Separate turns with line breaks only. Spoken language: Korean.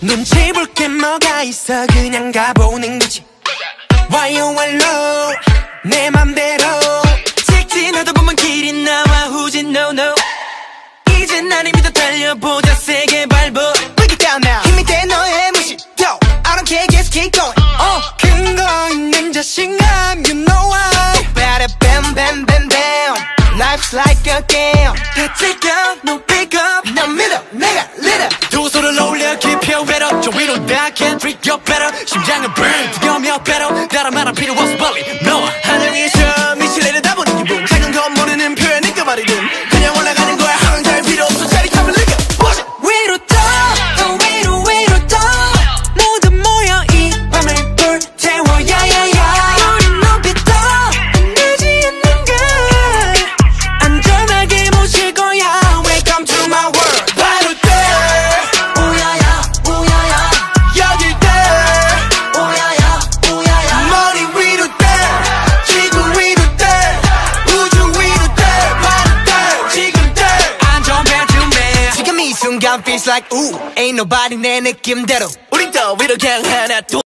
눈치 볼 게 뭐가 있어 그냥 가보는 거지. Why you alone 내 맘대로 직진하다 보면 길이 나와 후진 no no. 이젠 나를 믿어 달려보자 세게 밟어. Break it down now 힘이 돼 너의 무시 I don't care just keep going. 근거 있는 자신감 you know why. Better bam bam bam bam Life's like a game. 다 take out no pick up 난 믿어 내가 leader. 두 손을 올려 keep your head up. 저 위로 다 can't treat you better. 심장은 burn 뜨거우며 better. 다른 말은 필요 없어 빨리 너와 하늘 위에서 미칠 내려다보는 기분. 작은 건 모르는 표현이니까 말이든 그냥 올라가는 거야. 하는 잘 필요 없어 짜릿함을 느껴. 위로 떠 위로 위로 떠 모두 모여 이 밤을 불태워 야야야. 우린 높이 떠 흔들지 않는 걸 안전하게 모실 거야. Welcome to my world. 바로 돼 오야야 오야야 여길 돼 오야야 오야야. 머리 위로 돼 지구 위로 돼 우주 위로 돼 바로 돼 지금 돼 안전벨 준비해. 지금 이 순간 feels like ooh ain't nobody 내 느낌대로 우린 더 위로 향하나.